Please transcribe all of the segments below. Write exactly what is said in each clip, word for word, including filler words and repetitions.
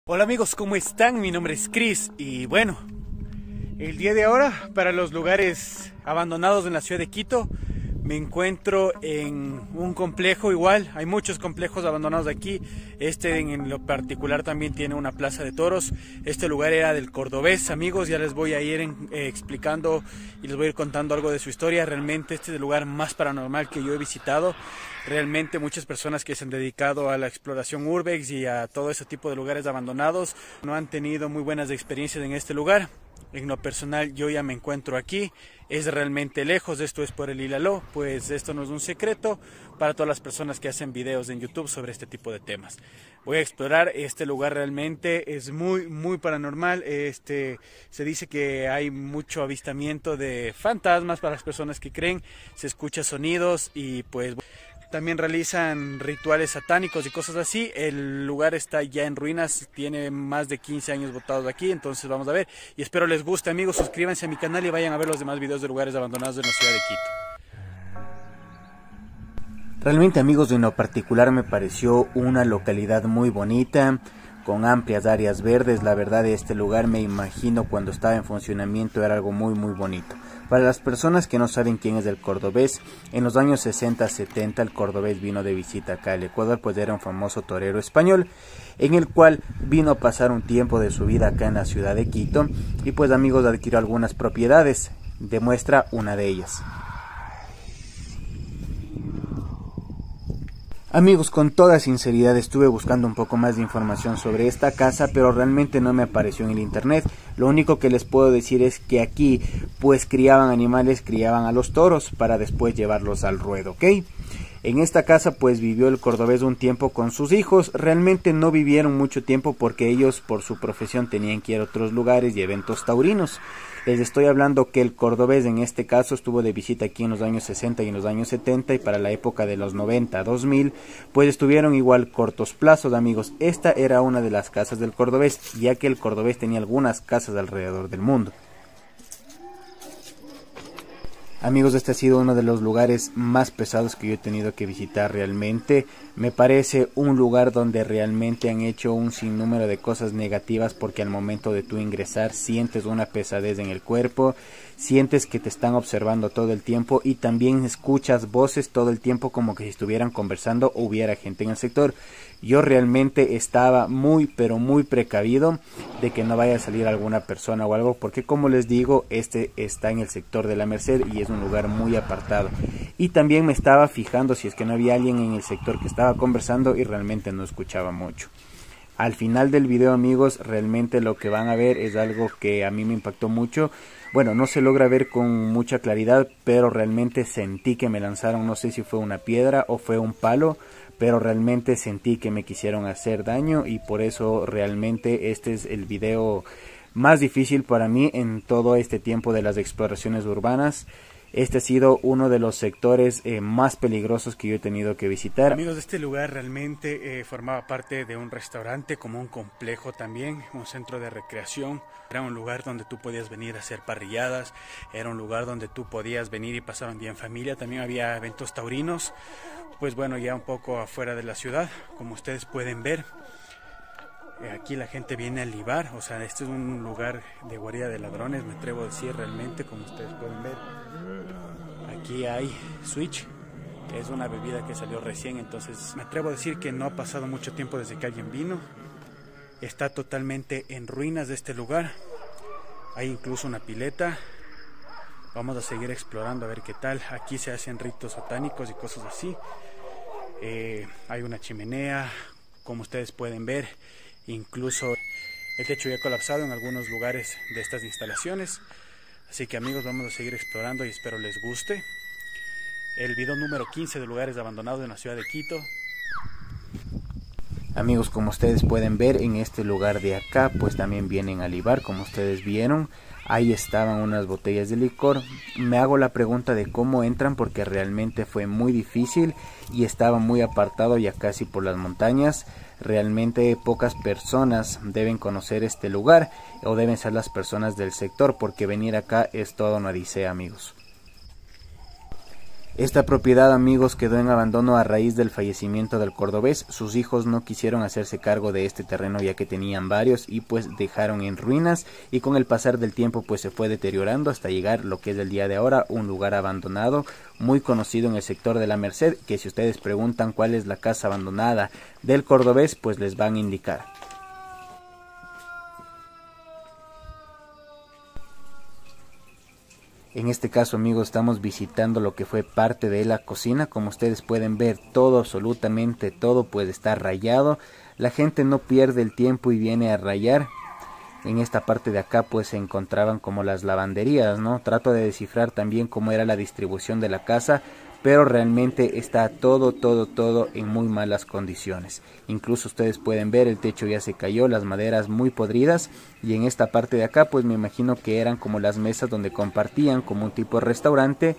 Hola amigos, ¿cómo están? Mi nombre es Chris y bueno, el día de ahora para los lugares abandonados en la ciudad de Quito me encuentro en un complejo igual, hay muchos complejos abandonados aquí, este en lo particular también tiene una plaza de toros. Este lugar era del Cordobés, amigos, ya les voy a ir en, eh, explicando y les voy a ir contando algo de su historia. Realmente este es el lugar más paranormal que yo he visitado. Realmente muchas personas que se han dedicado a la exploración urbex y a todo ese tipo de lugares abandonados no han tenido muy buenas experiencias en este lugar. En lo personal yo ya me encuentro aquí, es realmente lejos, esto es por el Ilaló, pues esto no es un secreto para todas las personas que hacen videos en YouTube sobre este tipo de temas. Voy a explorar este lugar, realmente es muy muy paranormal. Este, se dice que hay mucho avistamiento de fantasmas para las personas que creen, se escuchan sonidos y pues también realizan rituales satánicos y cosas así. El lugar está ya en ruinas, tiene más de quince años botados aquí, entonces vamos a ver. Y espero les guste, amigos, suscríbanse a mi canal y vayan a ver los demás videos de lugares abandonados en la ciudad de Quito. Realmente, amigos, en lo particular me pareció una localidad muy bonita, con amplias áreas verdes. La verdad, de este lugar, me imagino cuando estaba en funcionamiento, era algo muy muy bonito. Para las personas que no saben quién es el Cordobés, en los años sesenta setenta el Cordobés vino de visita acá al Ecuador, pues era un famoso torero español, en el cual vino a pasar un tiempo de su vida acá en la ciudad de Quito, y pues, amigos, adquirió algunas propiedades. Demuestra una de ellas. Amigos, con toda sinceridad estuve buscando un poco más de información sobre esta casa, pero realmente no me apareció en el internet. Lo único que les puedo decir es que aquí pues criaban animales, criaban a los toros para después llevarlos al ruedo, ¿ok? En esta casa pues vivió el Cordobés un tiempo con sus hijos. Realmente no vivieron mucho tiempo porque ellos por su profesión tenían que ir a otros lugares y eventos taurinos. Les estoy hablando que el Cordobés en este caso estuvo de visita aquí en los años sesenta y en los años setenta, y para la época de los noventa, dos mil, pues estuvieron igual cortos plazos, amigos. Esta era una de las casas del Cordobés, ya que el Cordobés tenía algunas casas alrededor del mundo. Amigos, este ha sido uno de los lugares más pesados que yo he tenido que visitar realmente. Me parece un lugar donde realmente han hecho un sinnúmero de cosas negativas, porque al momento de tú ingresar sientes una pesadez en el cuerpo, sientes que te están observando todo el tiempo y también escuchas voces todo el tiempo como que si estuvieran conversando o hubiera gente en el sector. Yo realmente estaba muy pero muy precavido de que no vaya a salir alguna persona o algo, porque como les digo, este está en el sector de la Merced y es un lugar muy apartado. Y también me estaba fijando si es que no había alguien en el sector que estaba conversando, y realmente no escuchaba mucho. Al final del video, amigos, realmente lo que van a ver es algo que a mí me impactó mucho. Bueno, no se logra ver con mucha claridad, pero realmente sentí que me lanzaron, no sé si fue una piedra o fue un palo, pero realmente sentí que me quisieron hacer daño, y por eso realmente este es el video más difícil para mí en todo este tiempo de las exploraciones urbanas. Este ha sido uno de los sectores eh, más peligrosos que yo he tenido que visitar. Amigos, este lugar realmente eh, formaba parte de un restaurante, como un complejo también, un centro de recreación. Era un lugar donde tú podías venir a hacer parrilladas, era un lugar donde tú podías venir y pasar un día en familia. También había eventos taurinos, pues bueno, ya un poco afuera de la ciudad, como ustedes pueden ver. Aquí la gente viene a libar, o sea, este es un lugar de guarida de ladrones, me atrevo a decir realmente, como ustedes pueden ver. Aquí hay Switch, que es una bebida que salió recién, entonces me atrevo a decir que no ha pasado mucho tiempo desde que alguien vino. Está totalmente en ruinas de este lugar, hay incluso una pileta. Vamos a seguir explorando a ver qué tal. Aquí se hacen ritos satánicos y cosas así. Eh, hay una chimenea, como ustedes pueden ver. Incluso el techo ya ha colapsado en algunos lugares de estas instalaciones. Así que, amigos, vamos a seguir explorando y espero les guste. El video número quince de lugares abandonados en la ciudad de Quito. Amigos, como ustedes pueden ver, en este lugar de acá pues también vienen a libar, como ustedes vieron. Ahí estaban unas botellas de licor. Me hago la pregunta de cómo entran, porque realmente fue muy difícil y estaba muy apartado, ya casi por las montañas. Realmente pocas personas deben conocer este lugar, o deben ser las personas del sector, porque venir acá es toda una odisea, amigos. Esta propiedad, amigos, quedó en abandono a raíz del fallecimiento del cordobés. Sus hijos no quisieron hacerse cargo de este terreno ya que tenían varios y pues dejaron en ruinas, y con el pasar del tiempo pues se fue deteriorando hasta llegar lo que es el día de ahora un lugar abandonado muy conocido en el sector de la Merced, que si ustedes preguntan cuál es la casa abandonada del cordobés pues les van a indicar. En este caso, amigos, estamos visitando lo que fue parte de la cocina. Como ustedes pueden ver, todo, absolutamente todo, puede estar rayado. La gente no pierde el tiempo y viene a rayar. En esta parte de acá pues se encontraban como las lavanderías, ¿no? Trato de descifrar también cómo era la distribución de la casa, pero realmente está todo, todo, todo en muy malas condiciones. Incluso ustedes pueden ver, el techo ya se cayó, las maderas muy podridas, y en esta parte de acá pues me imagino que eran como las mesas donde compartían como un tipo de restaurante.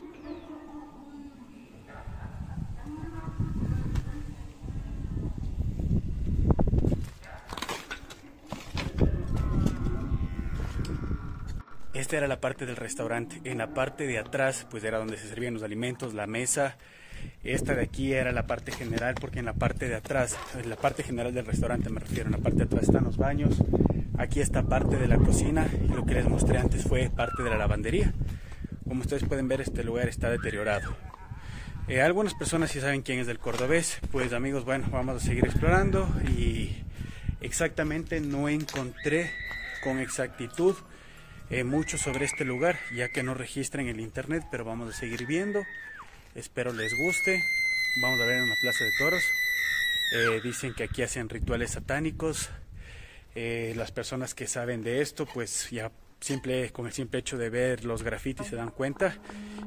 Esta era la parte del restaurante. En la parte de atrás pues era donde se servían los alimentos, la mesa. Esta de aquí era la parte general, porque en la parte de atrás, en la parte general del restaurante me refiero, en la parte de atrás están los baños. Aquí está parte de la cocina, y lo que les mostré antes fue parte de la lavandería. Como ustedes pueden ver, este lugar está deteriorado. Eh, algunas personas sí saben quién es del cordobés. Pues amigos, bueno, vamos a seguir explorando, y exactamente no encontré con exactitud Eh, mucho sobre este lugar, ya que no registra en el internet, pero vamos a seguir viendo. Espero les guste. Vamos a ver en la plaza de toros. Eh, dicen que aquí hacen rituales satánicos. Eh, las personas que saben de esto pues ya simple, con el simple hecho de ver los grafitis se dan cuenta.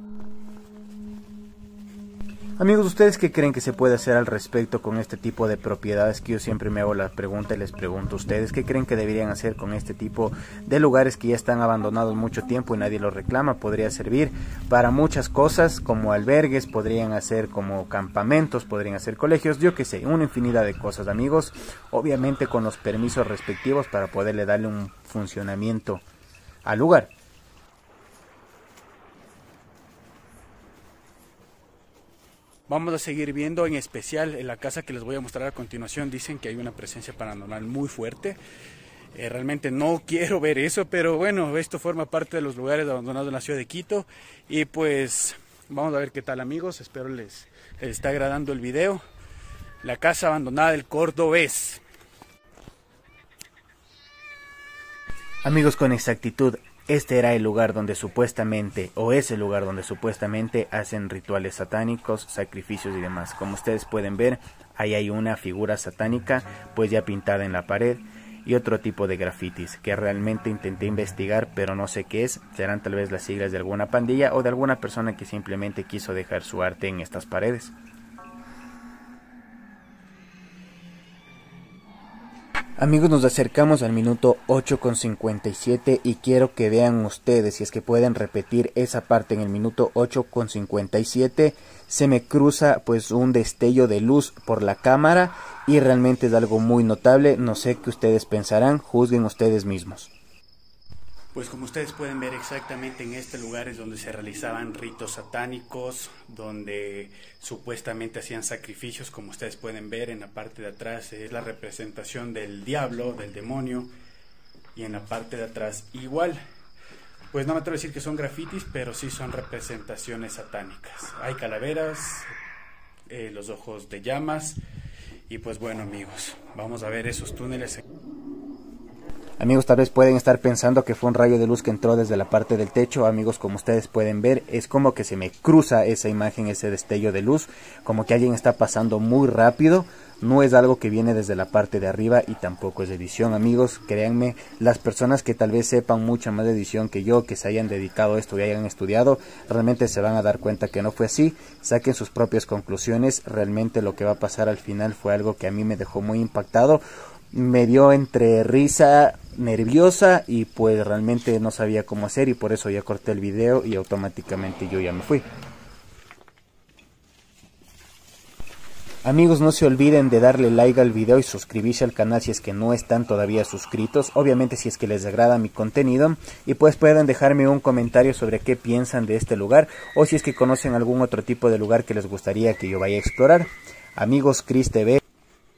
Amigos, ¿ustedes qué creen que se puede hacer al respecto con este tipo de propiedades? Que yo siempre me hago la pregunta y les pregunto a ustedes, ¿qué creen que deberían hacer con este tipo de lugares que ya están abandonados mucho tiempo y nadie los reclama? Podría servir para muchas cosas, como albergues, podrían hacer como campamentos, podrían hacer colegios, yo qué sé, una infinidad de cosas, amigos, obviamente con los permisos respectivos para poderle darle un funcionamiento al lugar. Vamos a seguir viendo, en especial en la casa que les voy a mostrar a continuación. Dicen que hay una presencia paranormal muy fuerte. Eh, realmente no quiero ver eso, pero bueno, esto forma parte de los lugares abandonados en la ciudad de Quito. Y pues vamos a ver qué tal, amigos. Espero les, les está agradando el video. La casa abandonada del cordobés. Amigos, con exactitud, este era el lugar donde supuestamente, o es el lugar donde supuestamente hacen rituales satánicos, sacrificios y demás. Como ustedes pueden ver, ahí hay una figura satánica, pues ya pintada en la pared, y otro tipo de grafitis, que realmente intenté investigar, pero no sé qué es. Serán tal vez las siglas de alguna pandilla o de alguna persona que simplemente quiso dejar su arte en estas paredes. Amigos, nos acercamos al minuto ocho con cincuenta y siete y quiero que vean ustedes, si es que pueden repetir esa parte en el minuto ocho con cincuenta y siete, se me cruza pues un destello de luz por la cámara y realmente es algo muy notable. No sé qué ustedes pensarán, juzguen ustedes mismos. Pues como ustedes pueden ver, exactamente en este lugar es donde se realizaban ritos satánicos, donde supuestamente hacían sacrificios. Como ustedes pueden ver, en la parte de atrás es la representación del diablo, del demonio, y en la parte de atrás igual. Pues no me atrevo a decir que son grafitis, pero sí son representaciones satánicas. Hay calaveras, eh, los ojos de llamas, y pues bueno, amigos, vamos a ver esos túneles. Amigos, tal vez pueden estar pensando que fue un rayo de luz que entró desde la parte del techo. Amigos, como ustedes pueden ver, es como que se me cruza esa imagen, ese destello de luz, como que alguien está pasando muy rápido. No es algo que viene desde la parte de arriba y tampoco es edición, amigos. Créanme, las personas que tal vez sepan mucha más de edición que yo, que se hayan dedicado a esto y hayan estudiado, realmente se van a dar cuenta que no fue así. Saquen sus propias conclusiones. Realmente lo que va a pasar al final fue algo que a mí me dejó muy impactado. Me dio entre risa, nerviosa, y pues realmente no sabía cómo hacer, y por eso ya corté el video y automáticamente yo ya me fui. Amigos, no se olviden de darle like al video y suscribirse al canal si es que no están todavía suscritos. Obviamente si es que les agrada mi contenido. Y pues pueden dejarme un comentario sobre qué piensan de este lugar. O si es que conocen algún otro tipo de lugar que les gustaría que yo vaya a explorar. Amigos, Chris T V.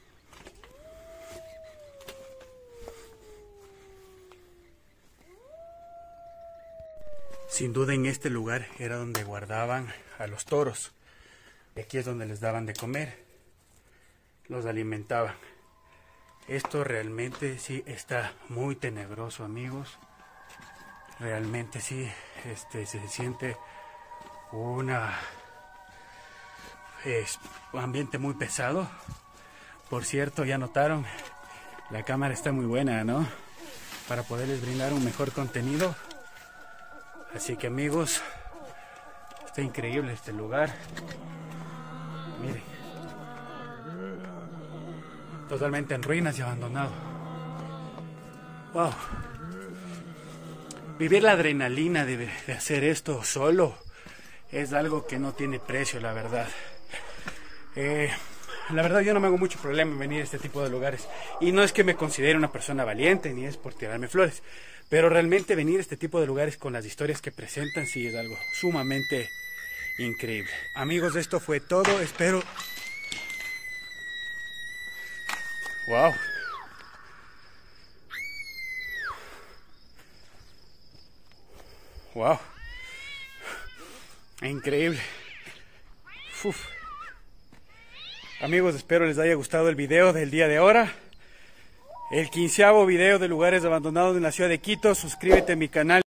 Sin duda en este lugar era donde guardaban a los toros. Y aquí es donde les daban de comer. Los alimentaban. Esto realmente sí está muy tenebroso, amigos. Realmente sí, este, se siente una es, un ambiente muy pesado. Por cierto, ya notaron, la cámara está muy buena, ¿no? Para poderles brindar un mejor contenido. Así que amigos, está increíble este lugar. Miren, totalmente en ruinas y abandonado. Wow. Vivir la adrenalina de, de hacer esto solo es algo que no tiene precio, la verdad. Eh, la verdad yo no me hago mucho problema en venir a este tipo de lugares. Y no es que me considere una persona valiente, ni es por tirarme flores. Pero realmente venir a este tipo de lugares con las historias que presentan sí es algo sumamente increíble. Amigos, esto fue todo. Espero... Wow. Wow. Increíble. Uf. Amigos, espero les haya gustado el video del día de ahora. El quinceavo video de lugares abandonados en la ciudad de Quito. Suscríbete a mi canal.